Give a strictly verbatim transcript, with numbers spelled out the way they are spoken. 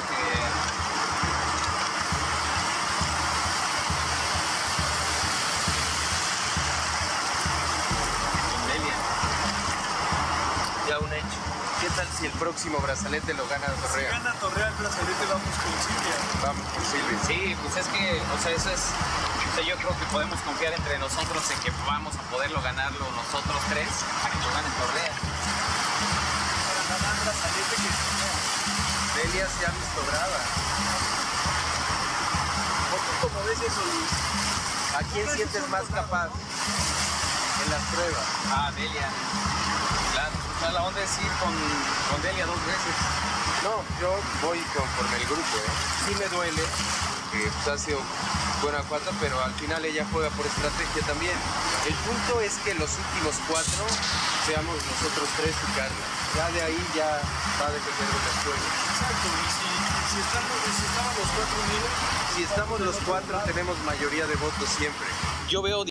que... Ya un hecho. ¿Qué tal si el próximo brazalete lo gana Torrea? Si gana Torrea el brazalete, vamos con Silvia. Vamos con Silvia. Sí, pues es que, o sea, eso es... O sea, yo creo que podemos confiar entre nosotros en que vamos a poderlo ganarlo nosotros tres para que lo gane Torrea. Para ganar brazalete que Torrea. Delia se ha visto brava. ¿O tú cómo ves eso, Luis? ¿A quién sientes más capaz en las pruebas? Ah, Delia. Claro, o sea, la onda es ir con, con Delia dos veces. No, yo voy conforme el grupo, ¿eh? Sí me duele, que pues, ha sido buena cuarta, pero al final ella juega por estrategia también. El punto es que los últimos cuatro seamos nosotros tres y Carla. Ya de ahí ya va a depender de la juego. Exacto, y si, si, estamos, si estamos los cuatro unidos... Si estamos los cuatro tenemos mayoría de votos siempre. Yo veo